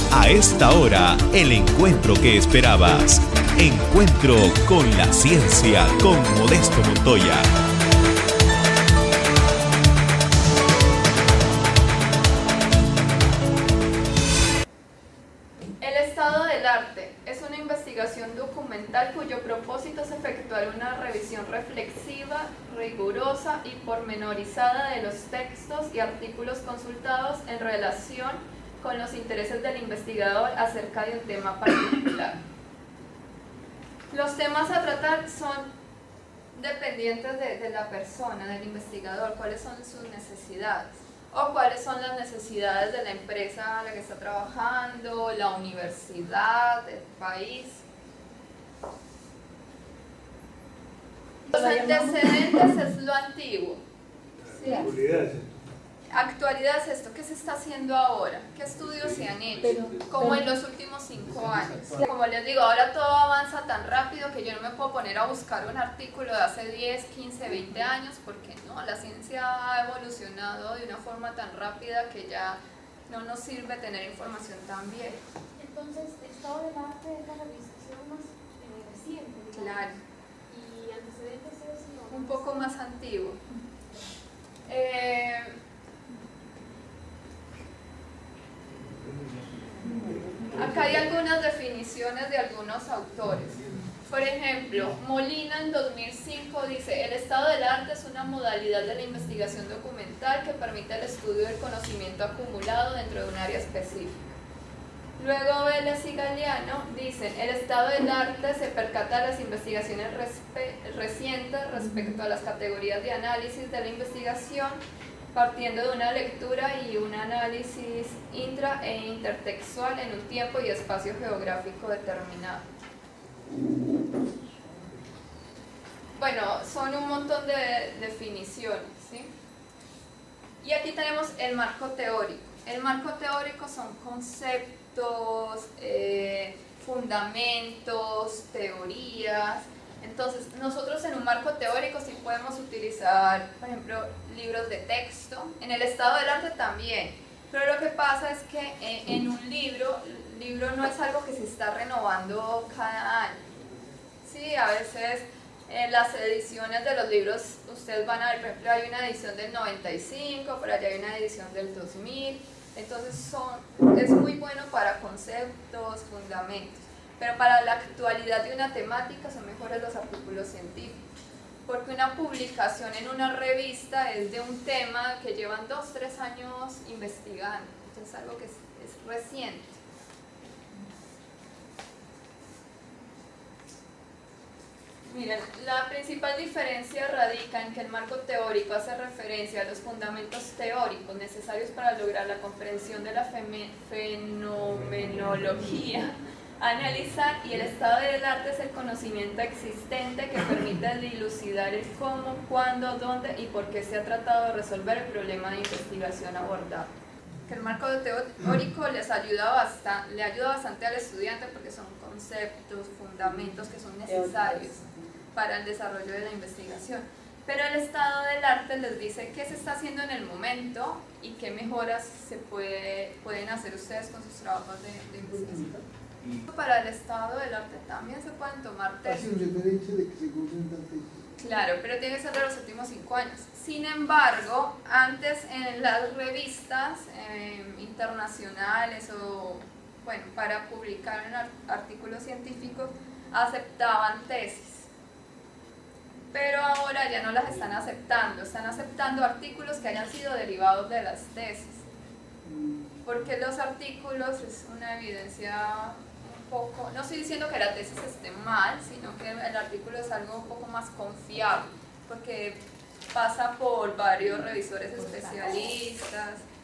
A esta hora, el encuentro que esperabas. Encuentro con la ciencia con Modesto Montoya. El estado del arte es una investigación documental cuyo propósito es efectuar una revisión reflexiva, rigurosa y pormenorizada de los textos y artículos consultados en relación con los intereses del investigador acerca de un tema particular. Los temas a tratar son dependientes de la persona, del investigador, cuáles son sus necesidades o cuáles son las necesidades de la empresa a la que está trabajando, la universidad, el país. Los antecedentes es lo antiguo. ¿Sí? Actualidad es esto, ¿qué se está haciendo ahora? ¿Qué estudios se han hecho? Como en los últimos 5 años. Como les digo, ahora todo avanza tan rápido que yo no me puedo poner a buscar un artículo de hace 10, 15, 20 años, porque no, la ciencia ha evolucionado de una forma tan rápida que ya no nos sirve tener información tan vieja. Entonces, el estado del arte es la realización más reciente, digamos. Claro. Y antecedentes es Un poco más antiguo. Acá hay algunas definiciones de algunos autores. Por ejemplo, Molina en 2005 dice: el estado del arte es una modalidad de la investigación documental que permite el estudio del conocimiento acumulado dentro de un área específica. Luego Vélez y Galeano dicen: el estado del arte se percata de las investigaciones recientes respecto a las categorías de análisis de la investigación, partiendo de una lectura y un análisis intra e intertextual en un tiempo y espacio geográfico determinado. Bueno, son un montón de definiciones, ¿sí? Y aquí tenemos el marco teórico. El marco teórico son conceptos, fundamentos, teorías. Entonces, nosotros en un marco teórico sí podemos utilizar, por ejemplo, libros de texto. En el estado del arte también. Pero lo que pasa es que en un libro, el libro no es algo que se está renovando cada año. Sí, a veces en las ediciones de los libros, ustedes van a ver, por ejemplo, hay una edición del 95, por allá hay una edición del 2000. Entonces, es muy bueno para conceptos, fundamentos. Pero para la actualidad de una temática son mejores los artículos científicos, porque una publicación en una revista es de un tema que llevan 2, 3 años investigando, entonces algo que es reciente. Miren, la principal diferencia radica en que el marco teórico hace referencia a los fundamentos teóricos necesarios para lograr la comprensión de la fenomenología, analizar, y el estado del arte es el conocimiento existente que permite dilucidar el cómo, cuándo, dónde y por qué se ha tratado de resolver el problema de investigación abordado. Que el marco teórico le ayuda bastante al estudiante porque son conceptos, fundamentos que son necesarios para el desarrollo de la investigación. Pero el estado del arte les dice qué se está haciendo en el momento y qué mejoras pueden hacer ustedes con sus trabajos de investigación. Para el estado del arte también se pueden tomar tesis. Hace referencia de que se concentra tesis. Claro, pero tiene que ser de los últimos 5 años. Sin embargo, antes en las revistas internacionales o, bueno, para publicar en artículos científicos, aceptaban tesis. Pero ahora ya no las están aceptando artículos que hayan sido derivados de las tesis. Porque los artículos es una evidencia un poco, no estoy diciendo que la tesis esté mal, sino que el artículo es algo un poco más confiable, porque pasa por varios revisores especialistas.